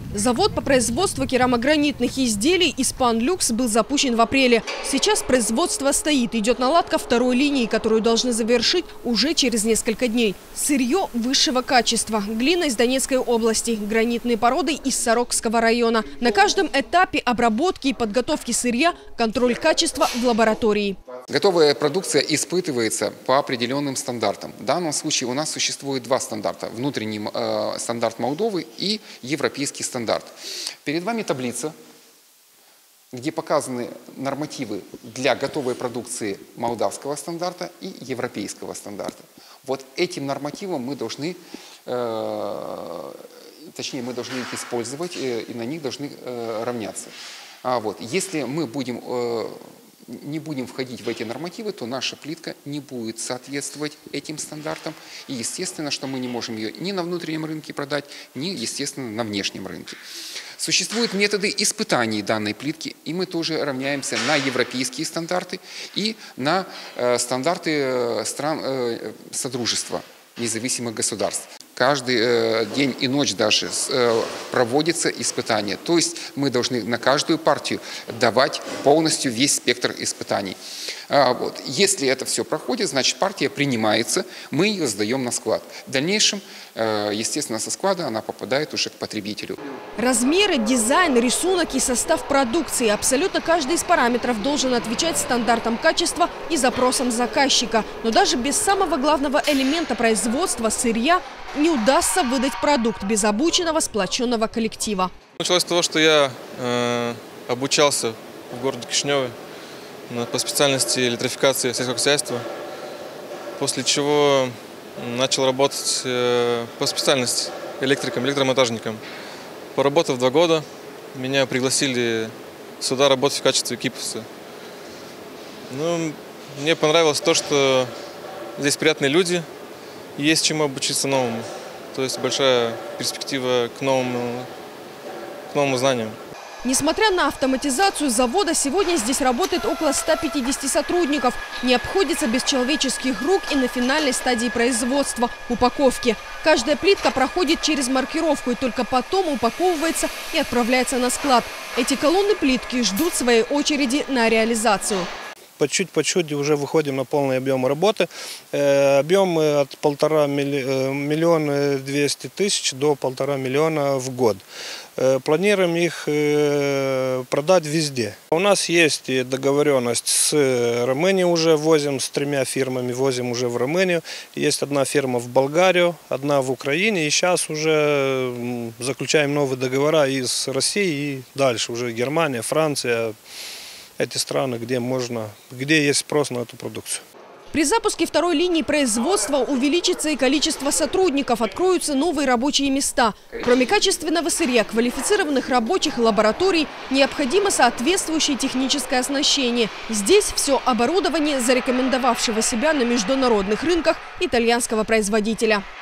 Завод по производству керамогранитных изделий «Испан Люкс» был запущен в апреле. Сейчас производство стоит. Идет наладка второй линии, которую должны завершить уже через несколько дней. Сырье высшего качества. Глина из Донецкой области. Гранитные породы из Сорокского района. На каждом этапе обработки и подготовки сырья контроль качества в лаборатории. Готовая продукция испытывается по определенным стандартам. В данном случае у нас существует два стандарта. Внутренний стандарт Молдовы и европейский стандарт. Перед вами таблица, где показаны нормативы для готовой продукции молдавского стандарта и европейского стандарта. Вот этим нормативам мы должны, мы должны их использовать и на них должны равняться. Если мы не будем входить в эти нормативы, то наша плитка не будет соответствовать этим стандартам. И естественно, что мы не можем ее ни на внутреннем рынке продать, ни, естественно, на внешнем рынке. Существуют методы испытаний данной плитки, и мы тоже равняемся на европейские стандарты и на стандарты стран Содружества независимых государств. Каждый день и ночь даже проводится испытание. То есть мы должны на каждую партию давать полностью весь спектр испытаний. Если это все проходит, значит партия принимается, мы ее сдаем на склад. В дальнейшем, естественно, со склада она попадает уже к потребителю. Размеры, дизайн, рисунок и состав продукции. Абсолютно каждый из параметров должен отвечать стандартам качества и запросам заказчика. Но даже без самого главного элемента производства сырья не удастся выдать продукт без обученного, сплоченного коллектива. Началось с того, что я обучался в городе Кишиневе по специальности электрификации сельского хозяйства, после чего начал работать по специальности электриком, электромонтажником. Поработав 2 года, меня пригласили сюда работать в качестве киповца. Мне понравилось то, что здесь приятные люди, и есть чему обучиться новому. То есть большая перспектива к новому знанию. Несмотря на автоматизацию завода, сегодня здесь работает около 150 сотрудников. Не обходится без человеческих рук и на финальной стадии производства – упаковки. Каждая плитка проходит через маркировку и только потом упаковывается и отправляется на склад. Эти колонны плитки ждут своей очереди на реализацию. По чуть-чуть уже выходим на полный объем работы. Объем от 1,5 миллиона 200 тысяч до 1,5 миллиона в год. Планируем их продать везде. У нас есть договоренность с Румынией, уже возим с 3 фирмами, возим уже в Румынию. Есть 1 фирма в Болгарию, 1 в Украине. И сейчас уже заключаем новые договора и с Россией, и дальше уже Германия, Франция. Эти страны, где есть спрос на эту продукцию. При запуске второй линии производства увеличится и количество сотрудников, откроются новые рабочие места. Кроме качественного сырья, квалифицированных рабочих и лабораторий, необходимо соответствующее техническое оснащение. Здесь все оборудование зарекомендовавшего себя на международных рынках итальянского производителя.